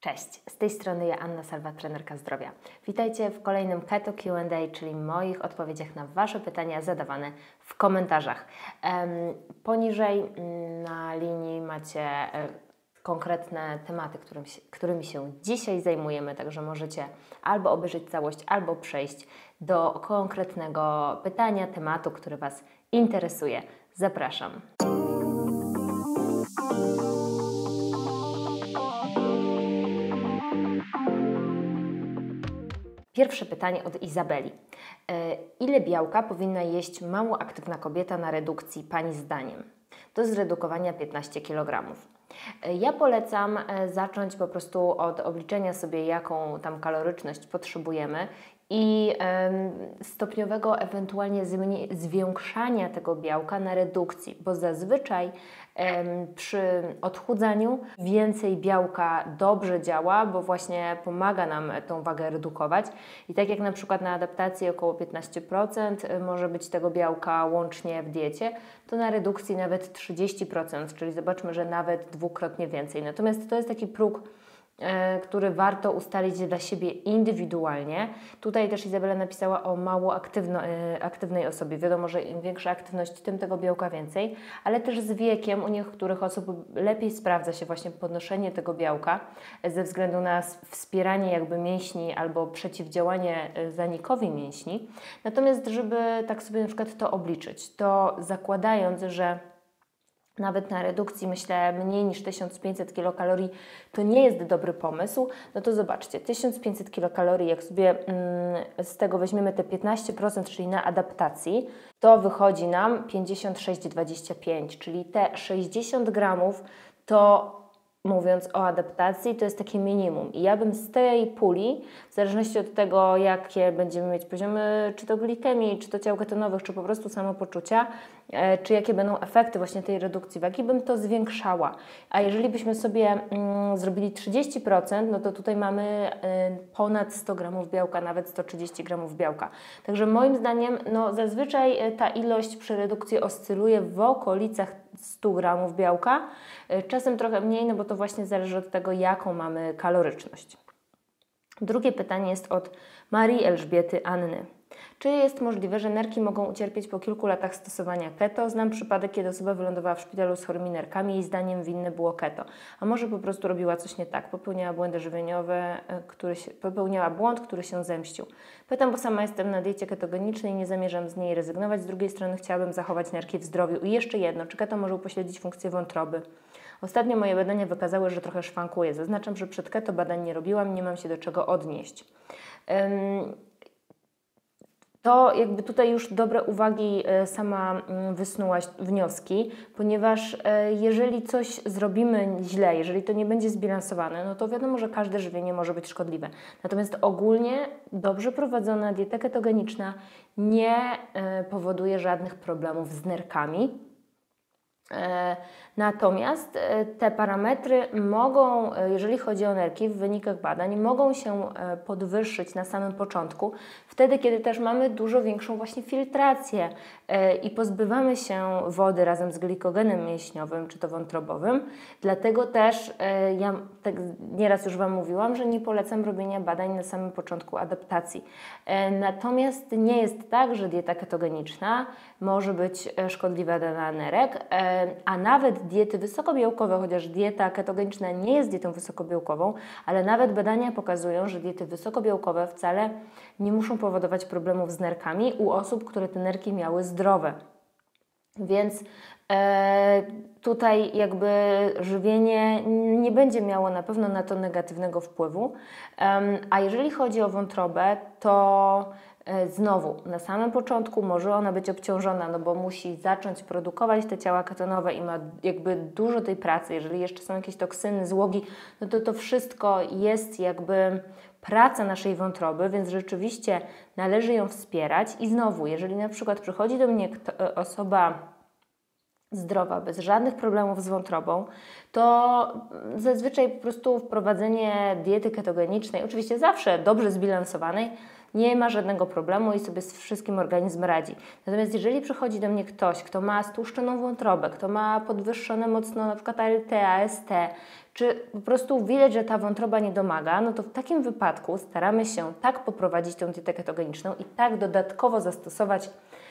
Cześć, z tej strony ja, Anna Salwa, trenerka zdrowia. Witajcie w kolejnym Keto Q&A, czyli moich odpowiedziach na Wasze pytania zadawane w komentarzach. Poniżej na linii macie konkretne tematy, którymi się dzisiaj zajmujemy, także możecie albo obejrzeć całość, albo przejść do konkretnego pytania, tematu, który Was interesuje. Zapraszam. Pierwsze pytanie od Izabeli. Ile białka powinna jeść mało aktywna kobieta na redukcji Pani zdaniem? Do zredukowania 15 kg. Ja polecam zacząć po prostu od obliczenia sobie, jaką tam kaloryczność potrzebujemy i stopniowego ewentualnie zwiększania tego białka na redukcji, bo zazwyczaj przy odchudzaniu więcej białka dobrze działa, bo właśnie pomaga nam tą wagę redukować i tak jak na przykład na adaptacji około 15% może być tego białka łącznie w diecie, to na redukcji nawet 30%, czyli zobaczmy, że nawet dwukrotnie więcej. Natomiast to jest taki próg, który warto ustalić dla siebie indywidualnie. Tutaj też Izabela napisała o mało aktywnej osobie. Wiadomo, że im większa aktywność, tym tego białka więcej, ale też z wiekiem u niektórych osób lepiej sprawdza się właśnie podnoszenie tego białka ze względu na wspieranie jakby mięśni albo przeciwdziałanie zanikowi mięśni. Natomiast żeby tak sobie na przykład to obliczyć, to zakładając, że nawet na redukcji, myślę, mniej niż 1500 kilokalorii to nie jest dobry pomysł, no to zobaczcie, 1500 kilokalorii, jak sobie z tego weźmiemy te 15%, czyli na adaptacji, to wychodzi nam 56,25, czyli te 60 gramów to, mówiąc o adaptacji, to jest takie minimum. I ja bym z tej puli, w zależności od tego, jakie będziemy mieć poziomy, czy to glikemii, czy to ciał ketonowych, czy po prostu samopoczucia, czy jakie będą efekty właśnie tej redukcji wagi, bym to zwiększała. A jeżeli byśmy sobie zrobili 30%, no to tutaj mamy ponad 100 gramów białka, nawet 130 gramów białka. Także moim zdaniem, no zazwyczaj ta ilość przy redukcji oscyluje w okolicach 100 gramów białka, czasem trochę mniej, no bo to właśnie zależy od tego, jaką mamy kaloryczność. Drugie pytanie jest od Marii Elżbiety Anny. Czy jest możliwe, że nerki mogą ucierpieć po kilku latach stosowania keto? Znam przypadek, kiedy osoba wylądowała w szpitalu z chorymi nerkami i jej zdaniem winne było keto. A może po prostu robiła coś nie tak, popełniała błędy żywieniowe, popełniała błąd, który się zemścił. Pytam, bo sama jestem na diecie ketogenicznej i nie zamierzam z niej rezygnować. Z drugiej strony chciałabym zachować nerki w zdrowiu. I jeszcze jedno, czy keto może upośledzić funkcję wątroby? Ostatnio moje badania wykazały, że trochę szwankuje. Zaznaczam, że przed keto badań nie robiłam, nie mam się do czego odnieść. To jakby tutaj już dobre uwagi sama wysnułaś wnioski, ponieważ jeżeli coś zrobimy źle, jeżeli to nie będzie zbilansowane, no to wiadomo, że każde żywienie może być szkodliwe. Natomiast ogólnie dobrze prowadzona dieta ketogeniczna nie powoduje żadnych problemów z nerkami. Natomiast te parametry mogą, jeżeli chodzi o nerki, w wynikach badań, mogą się podwyższyć na samym początku, wtedy, kiedy też mamy dużo większą właśnie filtrację i pozbywamy się wody razem z glikogenem mięśniowym czy to wątrobowym. Dlatego też ja tak nieraz już Wam mówiłam, że nie polecam robienia badań na samym początku adaptacji. Natomiast nie jest tak, że dieta ketogeniczna może być szkodliwa dla nerek, a nawet diety wysokobiałkowe, chociaż dieta ketogeniczna nie jest dietą wysokobiałkową, ale nawet badania pokazują, że diety wysokobiałkowe wcale nie muszą powodować problemów z nerkami u osób, które te nerki miały zdrowe. Więc tutaj jakby żywienie nie będzie miało na pewno na to negatywnego wpływu. A jeżeli chodzi o wątrobę, to znowu, na samym początku może ona być obciążona, no bo musi zacząć produkować te ciała ketonowe i ma jakby dużo tej pracy. Jeżeli jeszcze są jakieś toksyny, złogi, no to to wszystko jest jakby praca naszej wątroby, więc rzeczywiście należy ją wspierać. I znowu, jeżeli na przykład przychodzi do mnie osoba zdrowa, bez żadnych problemów z wątrobą, to zazwyczaj po prostu wprowadzenie diety ketogenicznej, oczywiście zawsze dobrze zbilansowanej, nie ma żadnego problemu i sobie z wszystkim organizm radzi. Natomiast jeżeli przychodzi do mnie ktoś, kto ma stłuszczoną wątrobę, kto ma podwyższone mocno na przykład ALT, AST, czy po prostu widać, że ta wątroba nie domaga, no to w takim wypadku staramy się tak poprowadzić tą dietę ketogeniczną i tak dodatkowo zastosować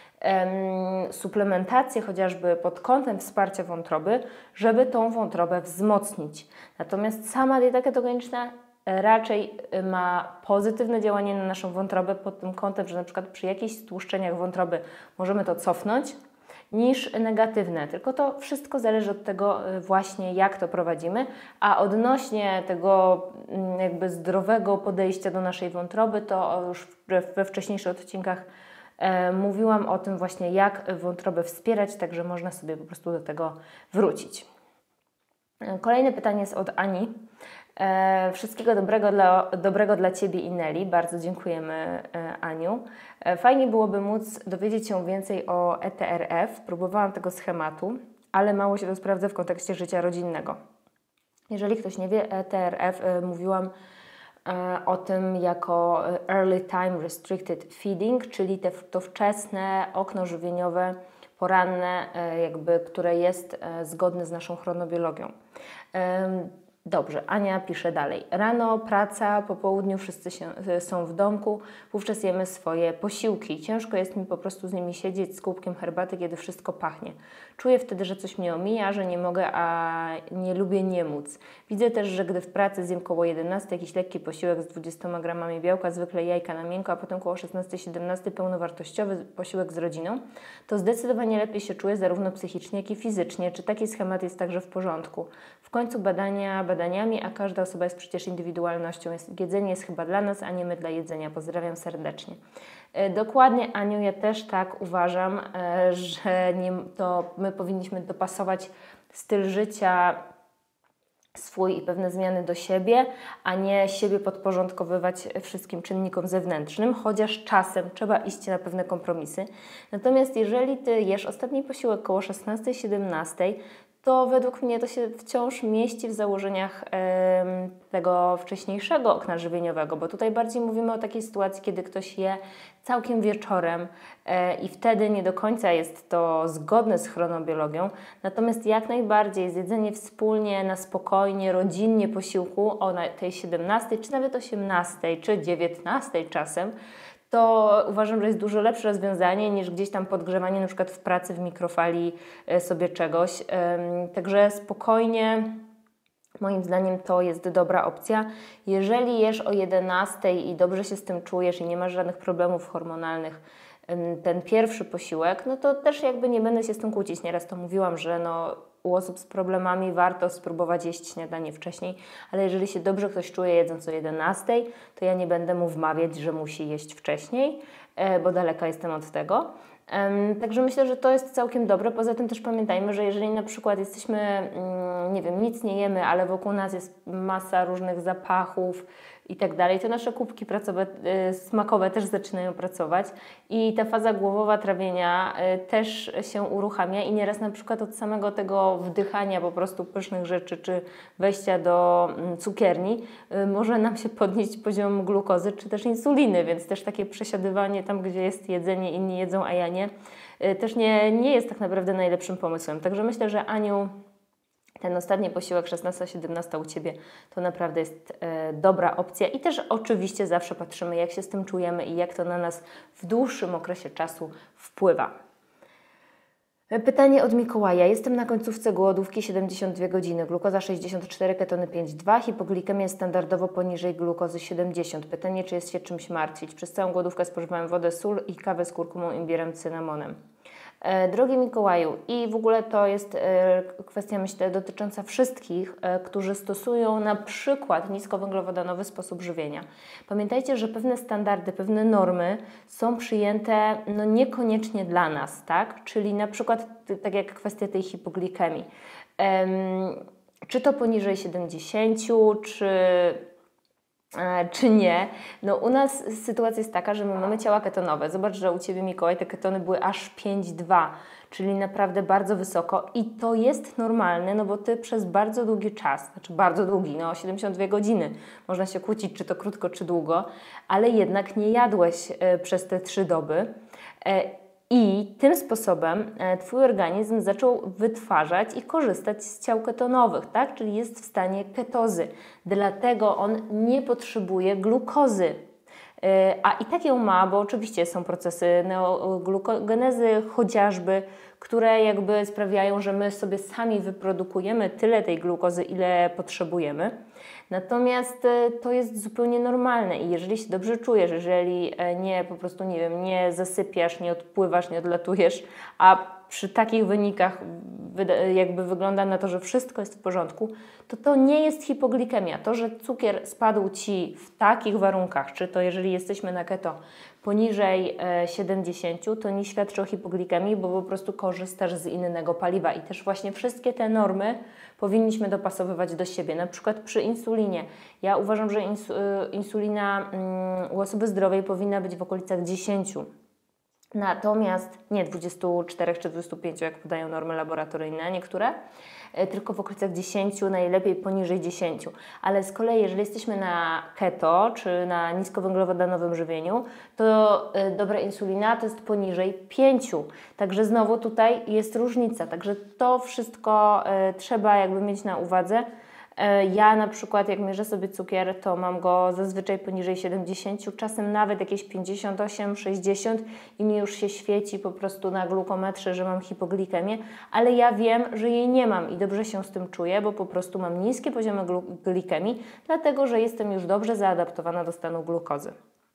suplementację chociażby pod kątem wsparcia wątroby, żeby tą wątrobę wzmocnić. Natomiast sama dieta ketogeniczna raczej ma pozytywne działanie na naszą wątrobę pod tym kątem, że na przykład przy jakichś stłuszczeniach wątroby możemy to cofnąć, niż negatywne. Tylko to wszystko zależy od tego właśnie, jak to prowadzimy. A odnośnie tego jakby zdrowego podejścia do naszej wątroby, to już we wcześniejszych odcinkach mówiłam o tym właśnie, jak wątrobę wspierać, także można sobie po prostu do tego wrócić. Kolejne pytanie jest od Ani. Wszystkiego dobrego dla Ciebie i Neli. Bardzo dziękujemy, Aniu. Fajnie byłoby móc dowiedzieć się więcej o ETRF. Próbowałam tego schematu, ale mało się to sprawdza w kontekście życia rodzinnego. Jeżeli ktoś nie wie, ETRF mówiłam o tym jako Early Time Restricted Feeding, czyli to wczesne okno żywieniowe, poranne, które jest zgodne z naszą chronobiologią. Dobrze, Ania pisze dalej. Rano praca, po południu wszyscy są w domku, wówczas jemy swoje posiłki. Ciężko jest mi po prostu z nimi siedzieć z kubkiem herbaty, kiedy wszystko pachnie. Czuję wtedy, że coś mnie omija, że nie mogę, a nie lubię nie móc. Widzę też, że gdy w pracy zjem koło 11 jakiś lekki posiłek z 20 gramami białka, zwykle jajka na miękko, a potem koło 16-17 pełnowartościowy posiłek z rodziną, to zdecydowanie lepiej się czuję zarówno psychicznie, jak i fizycznie. Czy taki schemat jest także w porządku? W końcu badaniami, a każda osoba jest przecież indywidualnością. Jedzenie jest chyba dla nas, a nie my dla jedzenia. Pozdrawiam serdecznie. Dokładnie, Aniu, ja też tak uważam, że to my powinniśmy dopasować styl życia swój i pewne zmiany do siebie, a nie siebie podporządkowywać wszystkim czynnikom zewnętrznym, chociaż czasem trzeba iść na pewne kompromisy. Natomiast jeżeli Ty jesz ostatni posiłek koło 16-17, to według mnie to się wciąż mieści w założeniach tego wcześniejszego okna żywieniowego, bo tutaj bardziej mówimy o takiej sytuacji, kiedy ktoś je całkiem wieczorem i wtedy nie do końca jest to zgodne z chronobiologią, natomiast jak najbardziej zjedzenie wspólnie, na spokojnie, rodzinnie posiłku o tej 17, czy nawet 18, czy 19 czasem, to uważam, że jest dużo lepsze rozwiązanie niż gdzieś tam podgrzewanie na przykład w pracy w mikrofali sobie czegoś. Także spokojnie, moim zdaniem to jest dobra opcja. Jeżeli jesz o 11 i dobrze się z tym czujesz i nie masz żadnych problemów hormonalnych, ten pierwszy posiłek, no to też jakby nie będę się z tym kłócić. Nieraz to mówiłam, że u osób z problemami warto spróbować jeść śniadanie wcześniej, ale jeżeli się dobrze ktoś czuje jedząc o 11, to ja nie będę mu wmawiać, że musi jeść wcześniej, bo daleka jestem od tego. Także myślę, że to jest całkiem dobre. Poza tym też pamiętajmy, że jeżeli na przykład jesteśmy, nie wiem, nic nie jemy, ale wokół nas jest masa różnych zapachów i tak dalej, to nasze kubki smakowe też zaczynają pracować i ta faza głowowa trawienia też się uruchamia i nieraz na przykład od samego tego wdychania po prostu pysznych rzeczy czy wejścia do cukierni może nam się podnieść poziom glukozy czy też insuliny, więc też takie przesiadywanie tam, gdzie jest jedzenie, inni jedzą, a ja nie, też nie jest tak naprawdę najlepszym pomysłem. Także myślę, że Aniu, ten ostatni posiłek 16-17 u Ciebie to naprawdę jest dobra opcja i też oczywiście zawsze patrzymy, jak się z tym czujemy i jak to na nas w dłuższym okresie czasu wpływa. Pytanie od Mikołaja. Jestem na końcówce głodówki 72 godziny, glukoza 64, ketony 5,2, hipoglikemia standardowo poniżej glukozy 70. Pytanie, czy jest się czymś martwić? Przez całą głodówkę spożywałem wodę, sól i kawę z kurkumą, imbirem, cynamonem. Drogi Mikołaju, i w ogóle to jest kwestia, myślę, dotycząca wszystkich, którzy stosują na przykład niskowęglowodanowy sposób żywienia. Pamiętajcie, że pewne standardy, pewne normy są przyjęte niekoniecznie dla nas, tak? Czyli na przykład tak jak kwestia tej hipoglikemii. Czy to poniżej 70, czy nie. U nas sytuacja jest taka, że my mamy ciała ketonowe. Zobacz, że u Ciebie, Mikołaj, te ketony były aż 5,2, czyli naprawdę bardzo wysoko i to jest normalne, bo Ty przez bardzo długi czas, znaczy bardzo długi, 72 godziny, można się kłócić, czy to krótko, czy długo, ale jednak nie jadłeś przez te 3 doby. I tym sposobem Twój organizm zaczął wytwarzać i korzystać z ciał ketonowych, tak? Czyli jest w stanie ketozy. Dlatego on nie potrzebuje glukozy. A i tak ją ma, bo oczywiście są procesy neoglukogenezy chociażby, które jakby sprawiają, że my sobie sami wyprodukujemy tyle tej glukozy, ile potrzebujemy. Natomiast to jest zupełnie normalne i jeżeli się dobrze czujesz, jeżeli nie po prostu, nie wiem, nie zasypiasz, nie odpływasz, nie odlatujesz, a przy takich wynikach jakby wygląda na to, że wszystko jest w porządku, to nie jest hipoglikemia. To, że cukier spadł Ci w takich warunkach, czy to jeżeli jesteśmy na keto poniżej 70, to nie świadczy o hipoglikemii, bo po prostu korzystasz z innego paliwa i też właśnie wszystkie te normy powinniśmy dopasowywać do siebie. Na przykład przy insulinie. Ja uważam, że insulina u osoby zdrowej powinna być w okolicach 10. Natomiast nie 24 czy 25, jak podają normy laboratoryjne niektóre, tylko w okolicach 10, najlepiej poniżej 10. Ale z kolei, jeżeli jesteśmy na keto czy na niskowęglowodanowym żywieniu, to dobra insulina to jest poniżej 5. Także znowu tutaj jest różnica. Także to wszystko trzeba jakby mieć na uwadze. Ja na przykład jak mierzę sobie cukier, to mam go zazwyczaj poniżej 70, czasem nawet jakieś 58, 60 i mi już się świeci po prostu na glukometrze, że mam hipoglikemię, ale ja wiem, że jej nie mam i dobrze się z tym czuję, bo po prostu mam niskie poziomy glikemii, dlatego że jestem już dobrze zaadaptowana do stanu glukozy.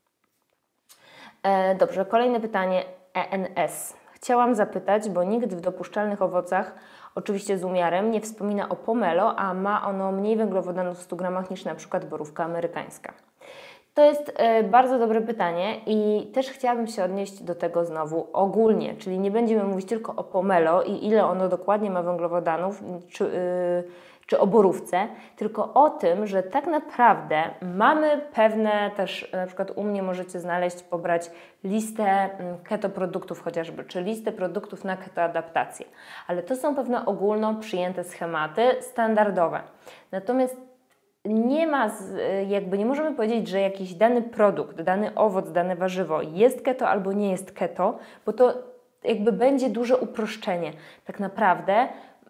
Dobrze, kolejne pytanie ENS. Chciałam zapytać, bo nikt w dopuszczalnych owocach, oczywiście z umiarem, nie wspomina o pomelo, a ma ono mniej węglowodanów w 100 gramach niż na przykład borówka amerykańska. To jest bardzo dobre pytanie i też chciałabym się odnieść do tego znowu ogólnie, czyli nie będziemy mówić tylko o pomelo i ile ono dokładnie ma węglowodanów, czy o borówce, tylko o tym, że tak naprawdę mamy pewne też, na przykład u mnie możecie znaleźć, pobrać listę keto produktów chociażby, czy listę produktów na ketoadaptację, ale to są pewne ogólno przyjęte schematy standardowe. Natomiast nie możemy powiedzieć, że jakiś dany produkt, dany owoc, dane warzywo jest keto albo nie jest keto, bo to jakby będzie duże uproszczenie. Tak naprawdę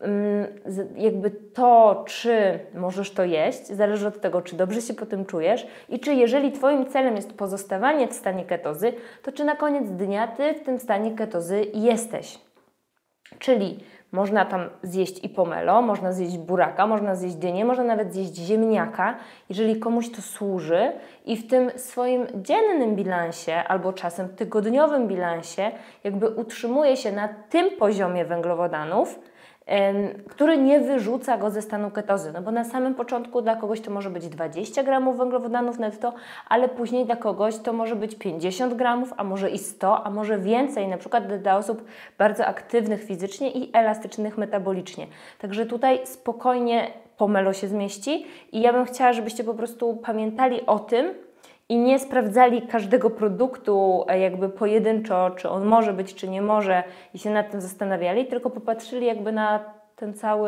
jakby to, czy możesz to jeść, zależy od tego, czy dobrze się po tym czujesz i czy jeżeli Twoim celem jest pozostawanie w stanie ketozy, to czy na koniec dnia Ty w tym stanie ketozy jesteś. Czyli można tam zjeść i pomelo, można zjeść buraka, można zjeść dynię, można nawet zjeść ziemniaka, jeżeli komuś to służy i w tym swoim dziennym bilansie albo czasem tygodniowym bilansie jakby utrzymuje się na tym poziomie węglowodanów, który nie wyrzuca go ze stanu ketozy. No bo na samym początku dla kogoś to może być 20 gramów węglowodanów netto, ale później dla kogoś to może być 50 gramów, a może i 100, a może więcej, na przykład dla osób bardzo aktywnych fizycznie i elastycznych metabolicznie. Także tutaj spokojnie pomelo się zmieści i ja bym chciała, żebyście po prostu pamiętali o tym, i nie sprawdzali każdego produktu jakby pojedynczo, czy on może być, czy nie może i się nad tym zastanawiali, tylko popatrzyli jakby na ten cały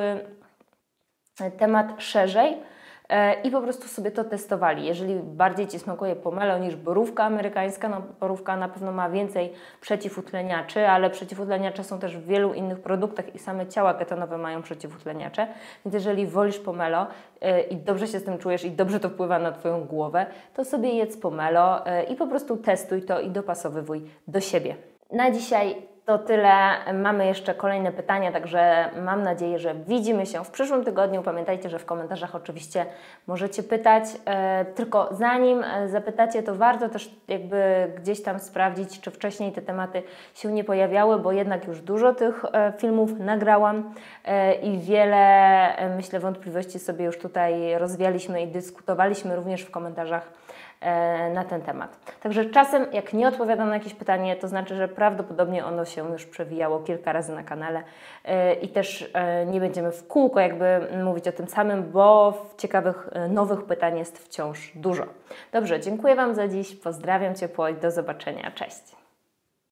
temat szerzej i po prostu sobie to testowali. Jeżeli bardziej Ci smakuje pomelo niż borówka amerykańska, no borówka na pewno ma więcej przeciwutleniaczy, ale przeciwutleniacze są też w wielu innych produktach i same ciała ketonowe mają przeciwutleniacze, więc jeżeli wolisz pomelo i dobrze się z tym czujesz i dobrze to wpływa na Twoją głowę, to sobie jedz pomelo i po prostu testuj to i dopasowywuj do siebie. Na dzisiaj to tyle. Mamy jeszcze kolejne pytania, także mam nadzieję, że widzimy się w przyszłym tygodniu. Pamiętajcie, że w komentarzach oczywiście możecie pytać, tylko zanim zapytacie, to warto też jakby gdzieś tam sprawdzić, czy wcześniej te tematy się nie pojawiały, bo jednak już dużo tych filmów nagrałam i wiele, myślę, wątpliwości sobie już tutaj rozwialiśmy i dyskutowaliśmy również w komentarzach na ten temat. Także czasem jak nie odpowiadam na jakieś pytanie, to znaczy, że prawdopodobnie ono się już przewijało kilka razy na kanale i też nie będziemy w kółko jakby mówić o tym samym, bo ciekawych, nowych pytań jest wciąż dużo. Dobrze, dziękuję Wam za dziś, pozdrawiam ciepło i do zobaczenia. Cześć!